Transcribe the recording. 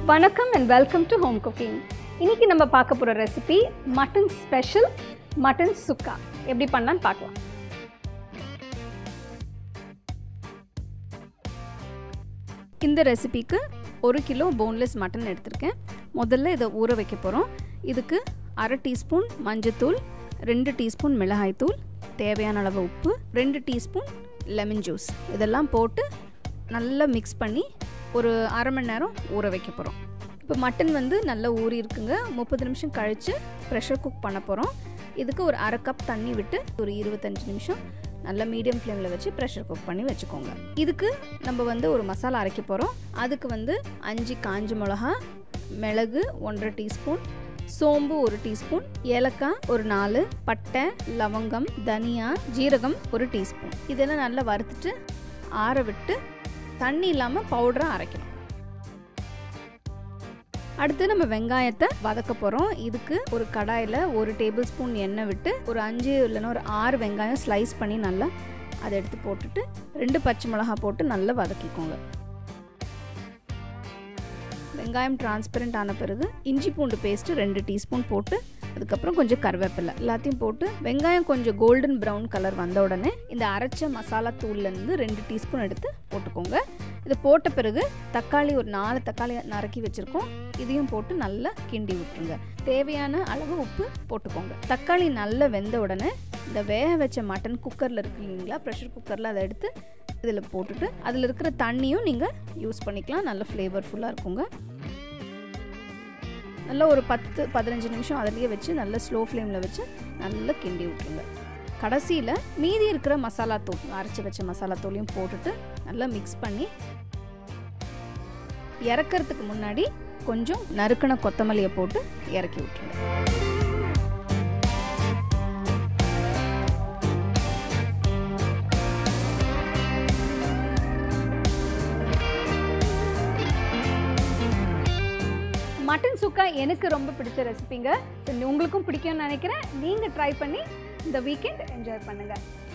வணக்கம் and welcome to home cooking. இன்னைக்கு நம்ம பார்க்க போற recipe mutton special mutton chukka. எப்படி பண்ணலாம்னு பார்க்கலாம். இந்த ரெசிபிக்கு 1 கிலோ போன்லெஸ் மட்டன் எடுத்துர்க்கேன். முதல்ல இத ஊற வைக்க போறோம். இதுக்கு 1/2 டீஸ்பூன் மஞ்சள்தூள், 2 டீஸ்பூன் மிளகாய் தூள், தேவையான அளவு உப்பு, 2 டீஸ்பூன் லெமன் ஜூஸ் இதெல்லாம் போட்டு நல்லா மிக்ஸ் பண்ணி ஒரு அரை மணி நேரம் ஊற வைக்க போகிறோம். இப்போ மட்டன் வந்து நல்லா ஊறி இருக்குங்க. 30 நிமிஷம் கழித்து ப்ரெஷர் குக் பண்ண போகிறோம். இதுக்கு ஒரு அரை கப் தண்ணி விட்டு ஒரு 25 நிமிஷம் நல்லா மீடியம் ஃப்ளேமில் வச்சு ப்ரெஷர் குக் பண்ணி வச்சுக்கோங்க. இதுக்கு நம்ம வந்து ஒரு மசாலா அரைக்க போகிறோம். அதுக்கு வந்து 5 காஞ்ச மிளகா, மிளகு 1/2 டீஸ்பூன், சோம்பு 1 டீஸ்பூன், ஏலக்காய் ஒரு 4, பட்டை, லவங்கம், தனியா, ஜீரகம் 1 டீஸ்பூன். இதெல்லாம் நல்லா வறுத்துட்டு ஆற விட்டு தண்ணி இல்லாமல் பவுடராக அரைக்கணும். அடுத்து நம்ம வெங்காயத்தை வதக்க போகிறோம். இதுக்கு ஒரு கடாயில் 1 டேபிள் ஸ்பூன் எண்ணெய் விட்டு ஒரு 5 இல்லைன்னா ஒரு 6 வெங்காயம் ஸ்லைஸ் பண்ணி நல்லா அதை எடுத்து போட்டுட்டு 2 பச்சை மிளகாய் போட்டு நல்லா வதக்கிக்கோங்க. வெங்காயம் டிரான்ஸ்பரண்ட் ஆன பிறகு இஞ்சி பூண்டு பேஸ்ட்டு 2 டீஸ்பூன் போட்டு அதுக்கப்புறம் கொஞ்சம் கருவேப்பிலை எல்லாத்தையும் போட்டு வெங்காயம் கொஞ்சம் கோல்டன் ப்ரௌன் கலர் வந்த உடனே இந்த அரைச்ச மசாலா தூள்லேருந்து 2 டீஸ்பூன் எடுத்து போட்டுக்கோங்க. இது போட்ட பிறகு தக்காளி ஒரு 4 தக்காளி நறுக்கி வச்சுருக்கோம். இதையும் போட்டு நல்லா கிண்டி விட்டுருங்க. தேவையான அளவு உப்பு போட்டுக்கோங்க. தக்காளி நல்லா வெந்த உடனே இந்த வேக வச்ச மட்டன் குக்கரில் இருக்கு இல்லைங்களா, ப்ரெஷர் குக்கரில் அதை எடுத்து இதில் போட்டுட்டு அதில் இருக்கிற தண்ணியும் நீங்கள் யூஸ் பண்ணிக்கலாம். நல்ல ஃப்ளேவர்ஃபுல்லாக இருக்குங்க. நல்லா ஒரு 10-15 நிமிஷம் அதிலேயே வச்சு நல்லா ஸ்லோ ஃப்ளேமில் வச்சு நல்லா கிண்டி விட்டுருங்க. கடைசியில் மீதி இருக்கிற மசாலா தூள் அரைச்சி வச்ச மசாலா தூளையும் போட்டுட்டு நல்லா மிக்ஸ் பண்ணி இறக்கிறதுக்கு முன்னாடி கொஞ்சம் நறுக்கின கொத்தமல்லியை போட்டு இறக்கி விட்டுருங்க. மட்டன் சுக்கா எனக்கு ரொம்ப பிடிச்ச ரெசிபிங்க. உங்களுக்கும் பிடிக்கும்னு நினைக்கிறேன். நீங்கள் ட்ரை பண்ணி இந்த வீக்கெண்ட் என்ஜாய் பண்ணுங்கள்.